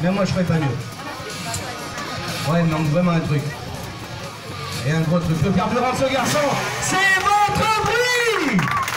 Mais moi, je ferais pas mieux. Ouais, il manque vraiment un truc. Et un gros truc. Le carburant de ce garçon, c'est votre bruit!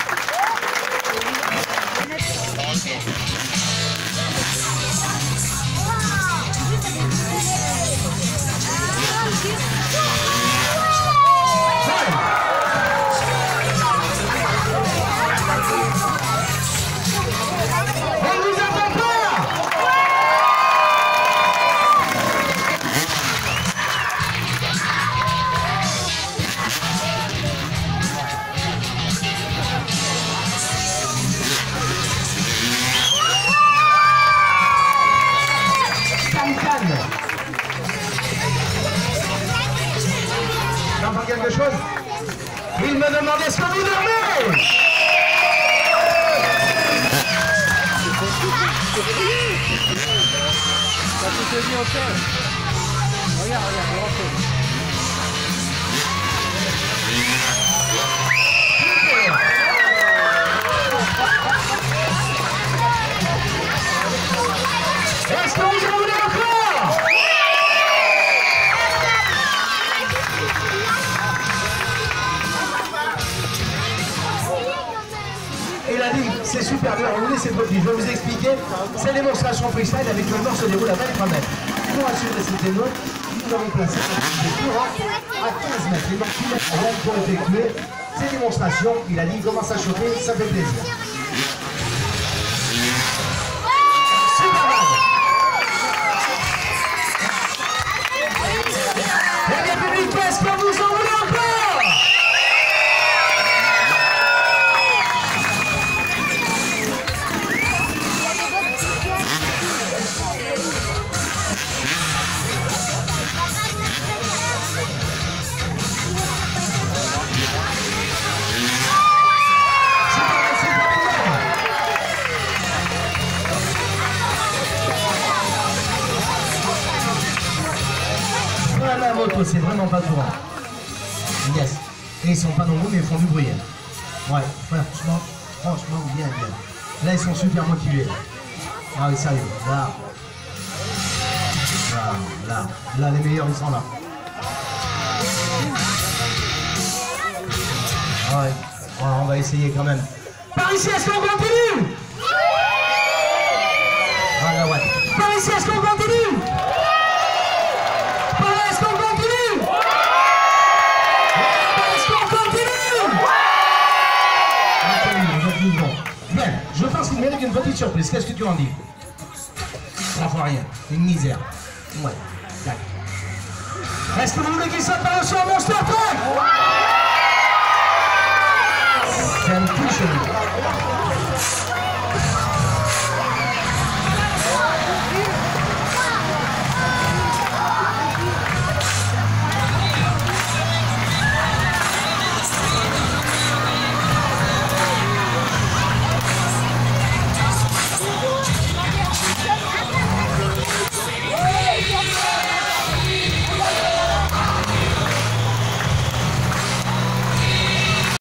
J'entends quelque chose? Il me demandait ce que vous dormez! Ça peut te dire au sol. Regarde, regarde, Est-ce que vous en voulez encore? Il a dit, c'est super dur, vous voulez, c'est petit. Je vais vous expliquer. C'est une démonstration freestyle avec le mort se déroule à 23 mètres. Pour assurer cette émeute, nous avons placé des courants à 15 mètres. Les marques rien pour effectuer ces démonstrations. Il a dit, il commence à chauffer, ça fait plaisir. Qu'est-ce que vous en voulez encore? La moto, c'est vraiment pas courant. Yes. Et ils sont pas nombreux, mais ils font du bruit. Ouais, franchement, bien. Là, ils sont super motivés. Ah oui, sérieux. Là, les meilleurs, ils sont là. Ouais, on va essayer quand même. Par ici, est-ce qu'on continue? Ah là, ouais. Par ici, est-ce qu'on continue? Bien, je pense qu'il mérite une petite surprise. Qu'est-ce que tu en dis? Ça fait rien, une misère. Ouais, d'accord. Est-ce que vous voulez qu'il s'appelle sur mon starter? C'est un petit chelou.